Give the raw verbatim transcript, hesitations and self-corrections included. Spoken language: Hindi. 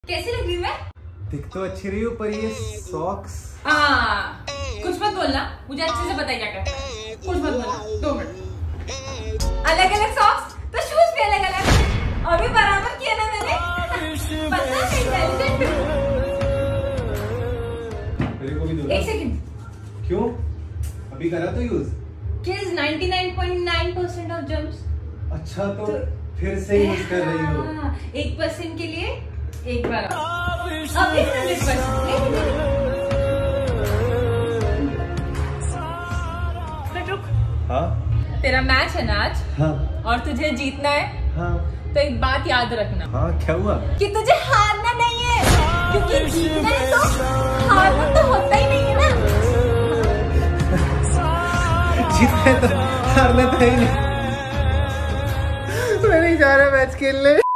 कैसी लग रही हूँ मैं? दिख तो अच्छी रही हो, पर ये सॉक्स। हाँ, कुछ मत बोलना, मुझे अच्छे से पता है क्या करना है। कुछ मत बोलना, दो मिनट। अलग अलग सॉक्स तो शूज भी अलग अलग। अभी बराबर किया ना मैंने। पता है इंटेलिजेंट हूँ। मेरे को भी दो। एक सेकंड। क्यों? अभी करा तो use. Kills ninety-nine point nine percent of germs। अच्छा तो, तो फिर से यूज कर रही हो। हाँ, एक परसेंट के लिए एक बार अभी हंड्रेड परसेंट। रुक। हाँ? तेरा मैच है ना आज? हाँ। और तुझे जीतना है? हाँ। तो एक बात याद रखना। हाँ, क्या हुआ? कि तुझे हारना नहीं है, क्योंकि जीतना है तो हारना तो होता ही नहीं है ना। जीतना है तो हारना तो ही नहीं। मैं नहीं जा रहा मैच खेलने।